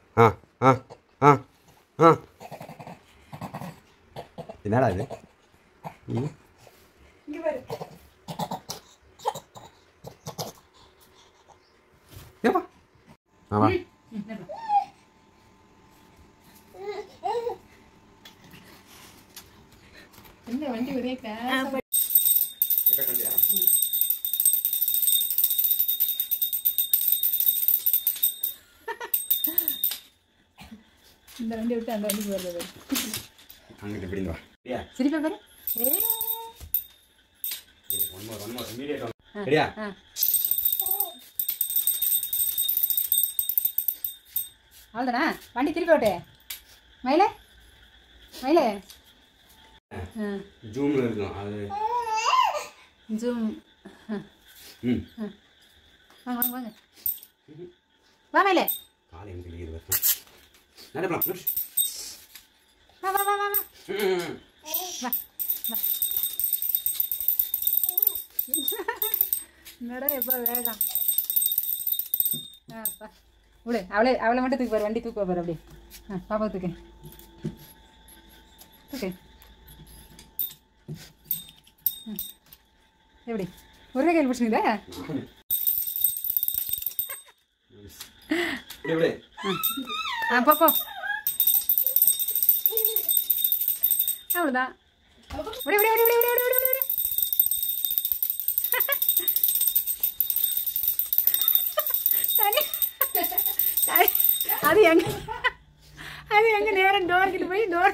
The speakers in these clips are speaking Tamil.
ஆ ஆ ஆ ஆ என்னடா இது ஏப்பா ஆமா என்ன வண்டி ஒரே இந்த வண்டி விட்டு அந்த வண்டிக்கு வருது அங்கிட்டு இப்படி வா சிரிப்பா பாரு ஒன் மோர் இமிடியேட் ரெடியா அவ்வளோதானா வண்டி திருப்பி விட்டு மயிலே மயிலே ஜூமில் இருக்கும் அது ஜூம் ம் வாங்க வாங்க வாங்க வா மயிலே காலை எனக்கு லீவு வரணும் நடப்பலாம் வா வா வா வா வா வா வா நட எப்போ வேகம் ஆப்பா விடு அவளை மட்டும் தூக்கு பாரு வண்டி தூக்க பாரு அப்படியே பாப்பா தூக்கு தூக்கு எப்படி ஒரே கையில் பிடிச்சிங்களா போ போ அவ்வளோதான் விட விட விட விட விட விட விட அது எங்க நேரம் டோர்கிட்ட போய் டோர்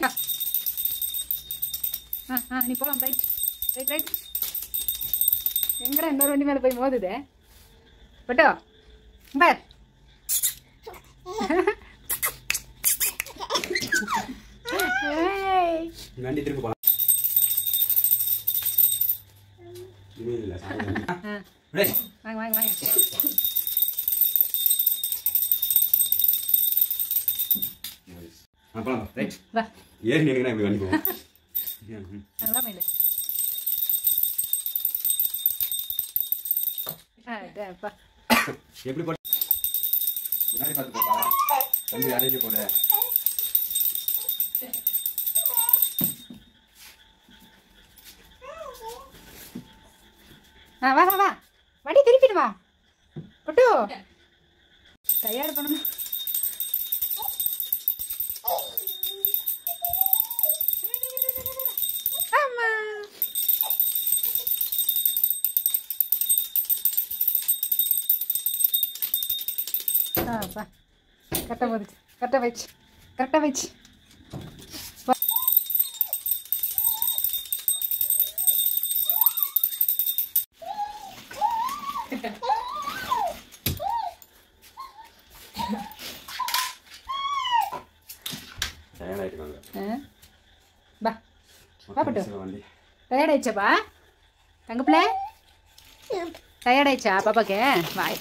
நீ போகலாம் ரைட் ரைட் ரைட் எங்கடா இன்னொரு வண்டி மேலே போய் மோதுதே பட்டோ பார் வண்டி திருப்பி போகலாம் வாங்க வாங்க வாங்க போகலாம் ரைட் வா ஏறி நினைக்கிறேன் இப்படி வண்டி போவோம் வா மயிலே எப்படி போட முன்னாடி பார்த்து போப்பா தம்பி அரைஞ்சு போட வா வா வா வண்டி திருப்பிடு வா பட்டு தயார் பண்ணணும் ஆமா கரெக்டாக போதுச்சு கரெக்டாக வச்சு கரெக்டாக வச்சு பா பட்டு டயர்ட் ஆயிடுச்சாப்பா தங்கப்பிள்ள டயர்ட் ஆயிடுச்சா பாப்பாக்கு வாய்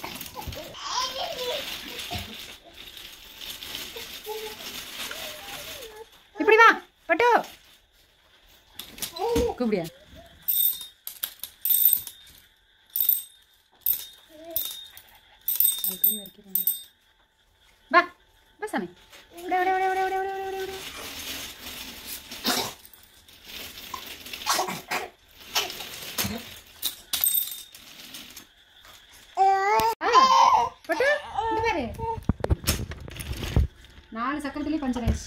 இப்படி வா பட்டு கூப்பிடியா வா வா சாமி விட விட விட விட விட விட விட பட்டு இந்த பாரு 4 சக்கரத்துலேயே பஞ்சர் ஆயிடுச்சு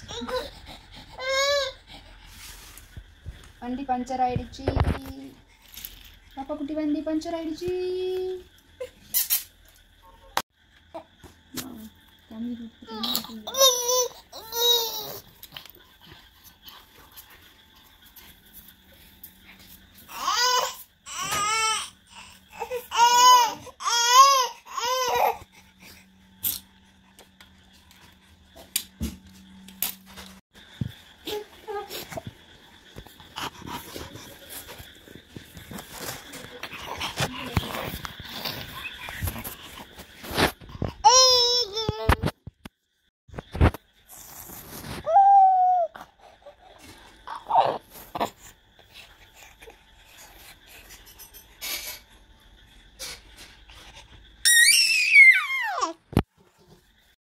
வண்டி பஞ்சர் ஆயிடுச்சு பாப்பா குட்டி வண்டி பஞ்சர் ஆயிடுச்சு